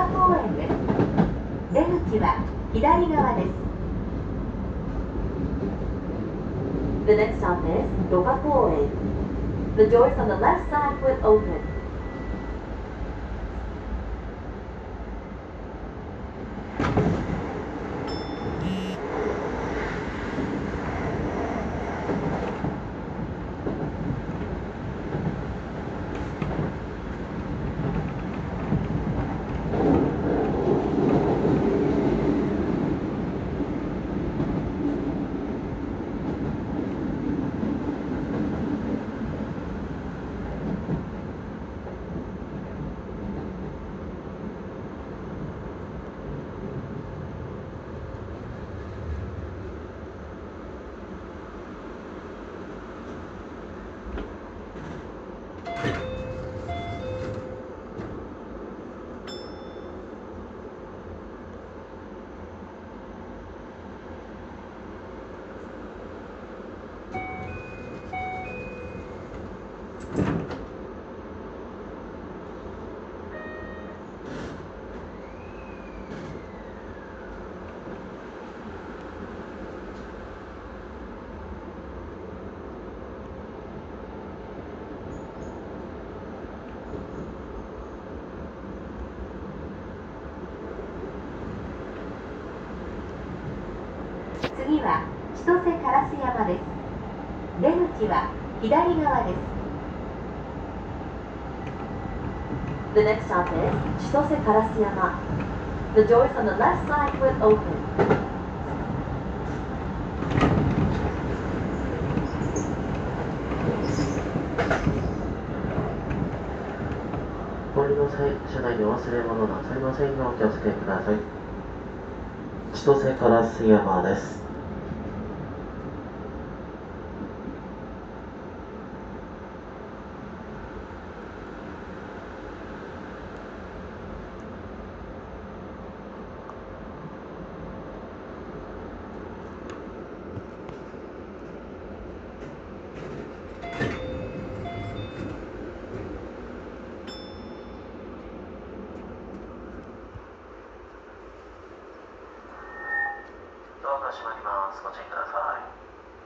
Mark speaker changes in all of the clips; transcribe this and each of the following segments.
Speaker 1: 賀公園です。出口は左側です。The next stop is 戸賀公園。The doors on the left side will open. 次は千歳烏山です。出口は左側です。The next stop is 千歳烏山。The doors on the left side will open.
Speaker 2: お降りの際、車内にお忘れ物なさいませんがお気をつけください。千歳烏山です。ドアが閉まります。ご注意ください。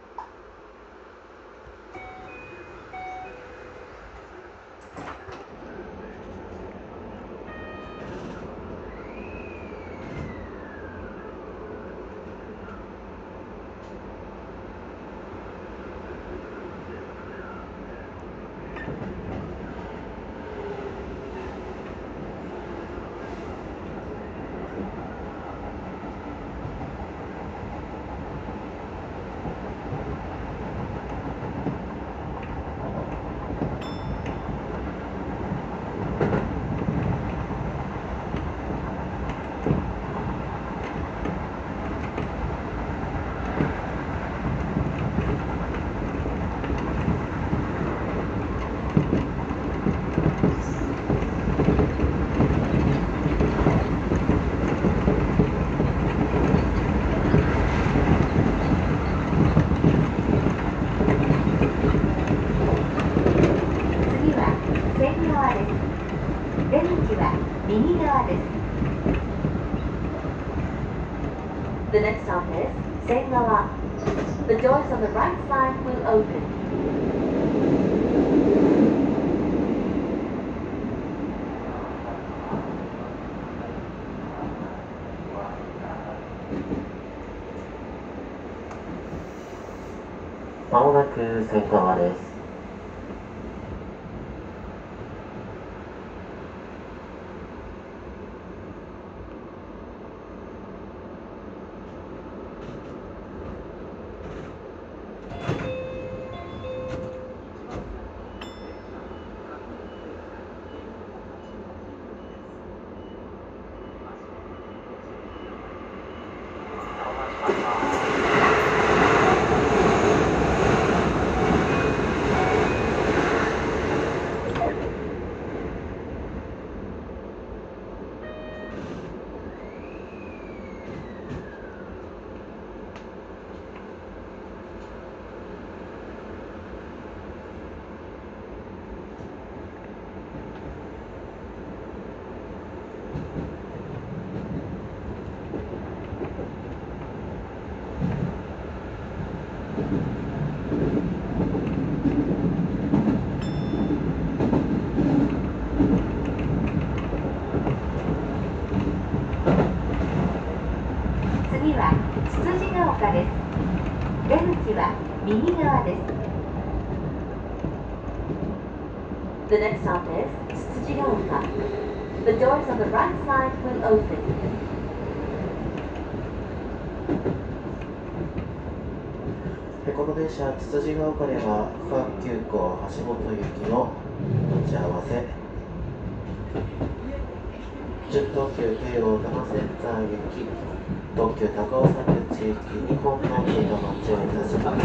Speaker 1: 出口は右側です。The next stop is 線側。The doors on the right side will open.
Speaker 2: まもなく線側です。
Speaker 1: 丘です。出口は右側です。The next stop is つつじが丘. The doors on the right side will open.
Speaker 2: この電車、つつじが丘では区間急行橋本行きの待ち合わせ、準特急京王多摩センター行き、特急高尾山口行き2本の駅が待ちをいたします。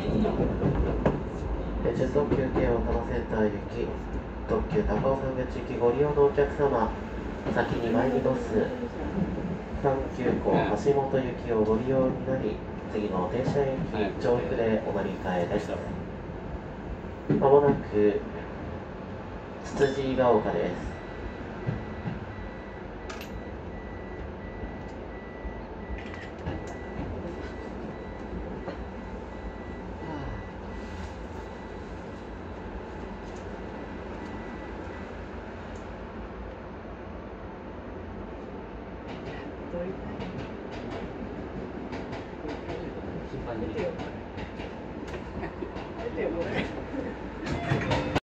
Speaker 2: 準特急京王多摩センター行き、特急高尾山口行きご利用のお客様、先に参ります。区間急行橋本行きをご利用になり、次の停車駅上陸でお乗り換えです。まもなくつつじが丘です。
Speaker 3: 心配できる。